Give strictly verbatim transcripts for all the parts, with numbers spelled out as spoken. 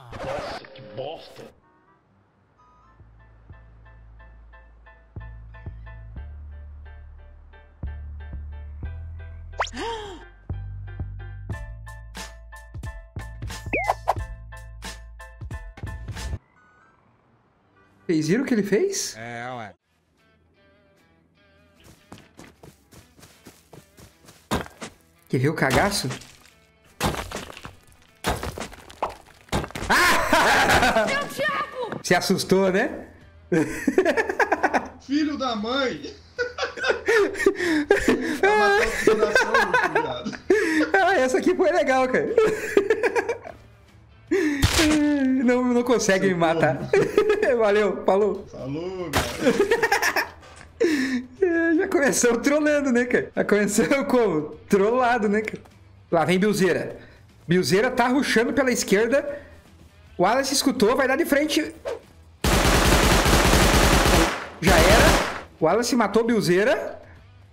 Nossa, que bosta. Vocês viram o que ele fez? É, ué. Quer ver o cagaço? Meu diabo! Se assustou, né? Filho da mãe! Vai matar o coração, meu filhado. Ah, essa aqui foi legal, cara. Não, não consegue me matar. Valeu, falou. Falou, cara. Já começou trolando, né, cara? Já começou como? Trollado, né, cara? Lá vem Bilzeira. Bilzeira tá rushando pela esquerda. O Wallace escutou, vai dar de frente. Já era. O Wallace matou Bilzeira.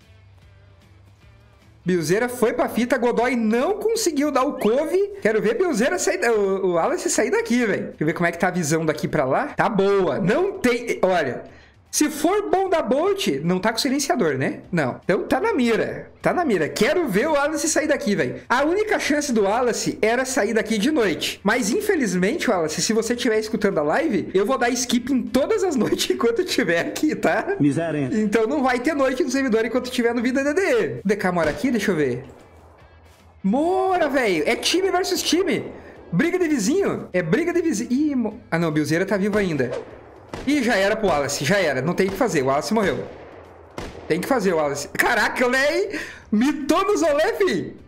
Bilzeira foi pra fita. Godoy não conseguiu dar o cove. Quero ver Bilzeira sair... O, o Wallace sair daqui, velho. Quer ver como é que tá a visão daqui pra lá? Tá boa. Não tem... Olha... Se for bom da Bolt, não tá com silenciador, né? Não. Então tá na mira. Tá na mira. Quero ver o Wallace sair daqui, velho. A única chance do Wallace era sair daqui de noite. Mas, infelizmente, Wallace, se você estiver escutando a live, eu vou dar skip em todas as noites enquanto eu estiver aqui, tá? Miséria. Então não vai ter noite no servidor enquanto estiver no Vida D D. O D K mora aqui? Deixa eu ver. Mora, velho. É time versus time. Briga de vizinho. É briga de vizinho. Ih, mo... Ah, não. Bilzeira tá vivo ainda. Ih, já era pro Wallace, já era. Não tem o que fazer, o Wallace morreu. Tem que fazer o Wallace. Caraca, o Lei mitou no Zolé, fi.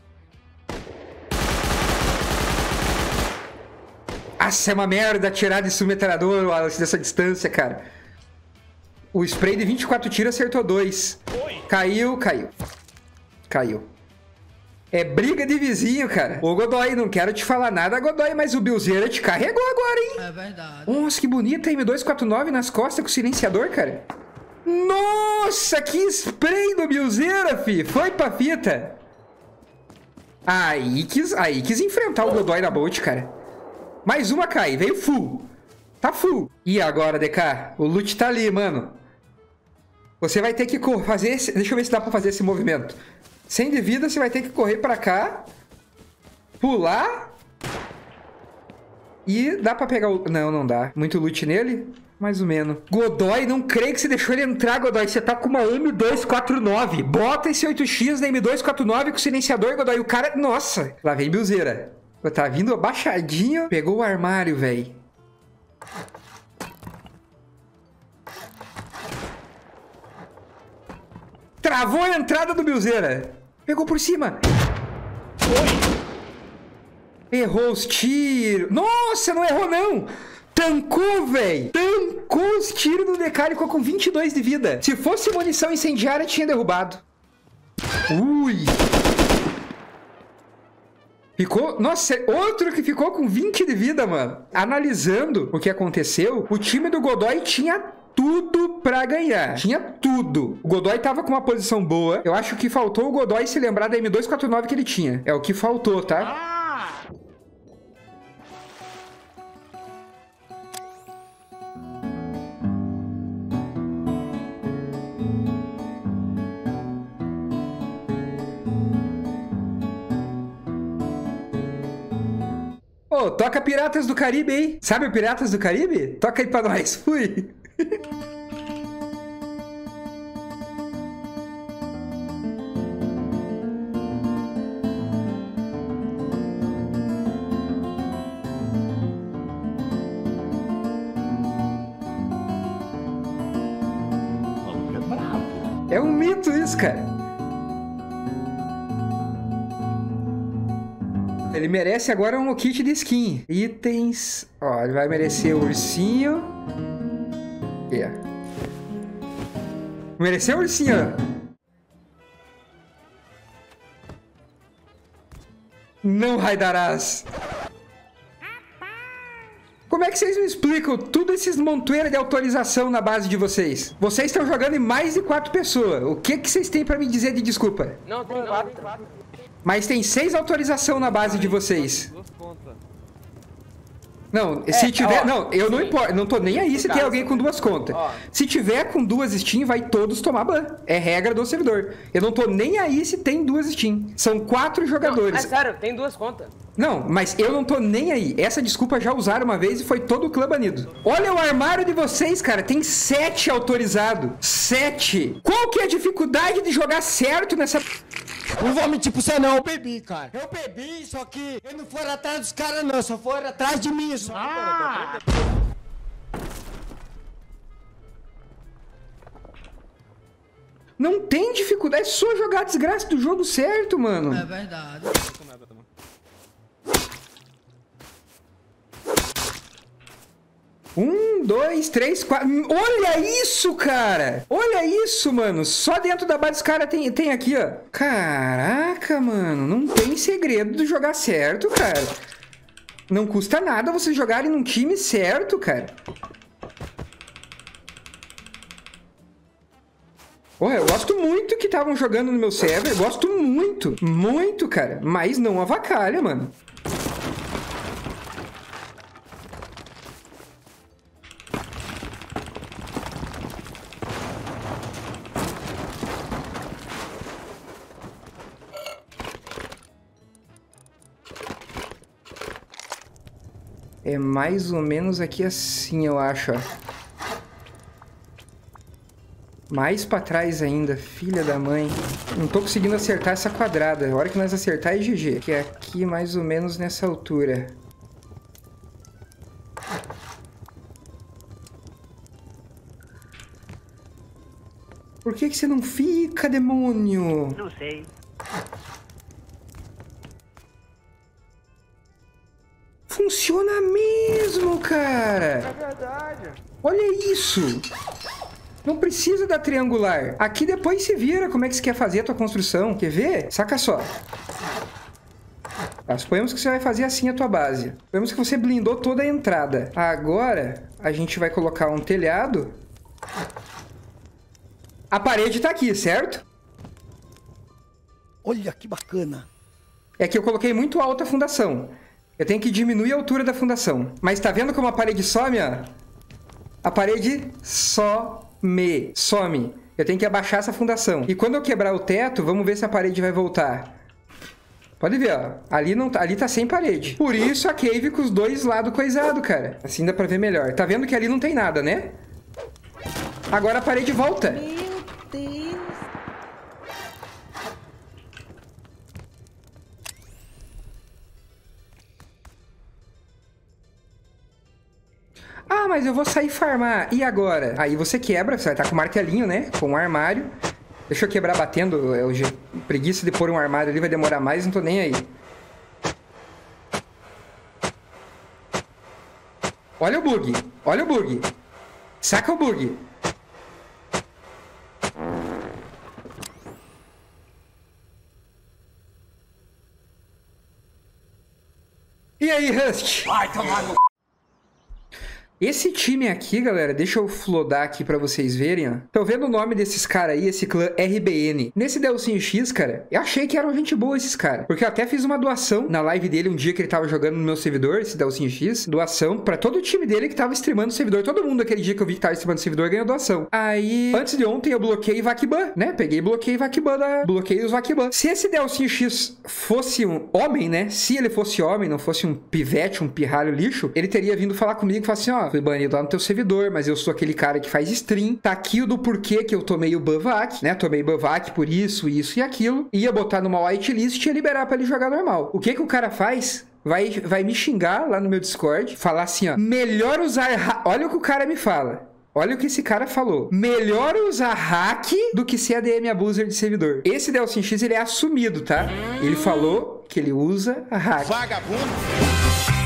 Nossa, é uma merda atirar de submetralhador, Wallace, dessa distância, cara. O spray de vinte e quatro tiros acertou dois. Caiu, caiu. Caiu. É briga de vizinho, cara. Ô, Godoy, não quero te falar nada, Godoy, mas o Bilzeira te carregou agora, hein? É verdade. Nossa, que bonita, M dois quatro nove nas costas com silenciador, cara. Nossa, que spray do Bilzeira, fi. Foi pra fita. Aí quis, aí quis enfrentar o Godoy na Bolt, cara. Mais uma cai, veio full. Tá full. E agora, D K? O loot tá ali, mano. Você vai ter que fazer esse... Deixa eu ver se dá pra fazer esse movimento. Sem de vida, você vai ter que correr pra cá. Pular. E dá pra pegar o... Não, não dá. Muito loot nele. Mais ou menos. Godoy, não creio que você deixou ele entrar, Godoy. Você tá com uma M dois quatro nove. Bota esse oito X na M dois quatro nove com silenciador, Godoy. O cara... Nossa. Lá vem Bilzeira. Tá vindo abaixadinho. Pegou o armário, velho. Travou a entrada do Bilzeira. Pegou por cima. Foi. Errou os tiros. Nossa, não errou não. Tancou, velho. Tancou os tiros do D K. Ele ficou com vinte e dois de vida. Se fosse munição incendiária, tinha derrubado. Ui. Ficou... Nossa, outro que ficou com vinte de vida, mano. Analisando o que aconteceu, o time do Godoy tinha tudo pra ganhar. Tinha tudo. O Godoy tava com uma posição boa. Eu acho que faltou o Godoy se lembrar da M dois quatro nove que ele tinha. É o que faltou, tá? Ah! Ô, oh, toca Piratas do Caribe aí. Sabe o Piratas do Caribe? Toca aí pra nós. Fui. É um mito isso, cara. Ele merece agora um kit de skin. Itens. Ó, ele vai merecer o ursinho. Yeah. Mereceu o ursinho. Não raidarás. Como é que vocês me explicam tudo esses montoeiros de autorização na base de vocês? Vocês estão jogando em mais de quatro pessoas. O que que vocês têm pra me dizer de desculpa? Não, tem quatro. Mas tem seis autorização na base de vocês. Não, É, se tiver... ó, não, eu não sim. importo. Não tô nem aí se Caso, tem alguém com duas contas. ó. Se tiver com duas Steam, vai todos tomar ban. É regra do servidor. Eu não tô nem aí se tem duas Steam. São quatro Não, jogadores. é sério, tem duas contas. Não, mas eu não tô nem aí. Essa desculpa já usaram uma vez e foi todo o clã banido. Olha o armário de vocês, cara. Tem sete autorizado. Sete. Qual que é a dificuldade de jogar certo nessa... Não vou mentir pra você não, eu bebi, cara. Eu bebi, só que eu não fui atrás dos caras não, só foram atrás de mim. Só. Ah! Não tem dificuldade. É só jogar a desgraça do jogo certo, mano. É verdade. Um, dois, três, quatro... Olha isso, cara! Olha isso, mano! Só dentro da base dos caras tem, tem aqui, ó. Caraca, mano. Não tem segredo de jogar certo, cara. Não custa nada vocês jogarem num time certo, cara. Porra, eu gosto muito que estavam jogando no meu server. Gosto muito. Muito, cara. Mas não avacalha, mano. É mais ou menos aqui assim, eu acho, ó. Mais pra trás ainda, filha da mãe. Não tô conseguindo acertar essa quadrada. A hora que nós acertar é G G. Que é aqui mais ou menos nessa altura. Por que que você não fica, demônio? Não sei. Funciona mesmo, cara. É verdade. Olha isso. Não precisa da triangular. Aqui depois se vira como é que você quer fazer a tua construção. Quer ver? Saca só. Tá, suponhamos que você vai fazer assim a tua base. Suponhamos que você blindou toda a entrada. Agora, a gente vai colocar um telhado. A parede tá aqui, certo? Olha que bacana. É que eu coloquei muito alta a fundação. Eu tenho que diminuir a altura da fundação. Mas tá vendo como a parede some, ó? A parede some. Some. Eu tenho que abaixar essa fundação. E quando eu quebrar o teto, vamos ver se a parede vai voltar. Pode ver, ó. Ali, não, ali tá sem parede. Por isso a cave com os dois lados coisados, cara. Assim dá pra ver melhor. Tá vendo que ali não tem nada, né? Agora a parede volta. Meu Deus. Ah, mas eu vou sair farmar. E agora? Aí você quebra, você vai estar com o martelinho, né? Com um armário. Deixa eu quebrar batendo. Eu, eu, preguiça de pôr um armário ali vai demorar mais, não tô nem aí. Olha o bug. Olha o bug. Saca o bug. E aí, Rust? Vai tomar no... Esse time aqui, galera, deixa eu flodar aqui pra vocês verem, ó. Tô vendo o nome desses caras aí, esse clã R B N. Nesse Delcinho X, cara, eu achei que eram gente boa esses caras. Porque eu até fiz uma doação na live dele um dia que ele tava jogando no meu servidor, esse Delcinho X. Doação pra todo o time dele que tava streamando o servidor. Todo mundo aquele dia que eu vi que tava streamando o servidor ganhou doação. Aí, antes de ontem, eu bloqueei Vakiban, né? Peguei e bloqueei Vakiban da... Bloqueei os Vakiban. Se esse Delcinho X fosse um homem, né? Se ele fosse homem, não fosse um pivete, um pirralho lixo, ele teria vindo falar comigo e falar assim, ó... Fui banido lá no teu servidor, mas eu sou aquele cara que faz stream. Tá aqui o do porquê que eu tomei o Banvac, né? Tomei Banvac por isso, isso e aquilo. Ia botar numa whitelist e ia liberar pra ele jogar normal. O que que o cara faz? Vai, vai me xingar lá no meu Discord, falar assim, ó. Melhor usar... Olha o que o cara me fala. Olha o que esse cara falou. Melhor usar hack do que ser A D M abuser de servidor. Esse Delcinho X, ele é assumido, tá? Ele falou que ele usa hack. Vagabundo.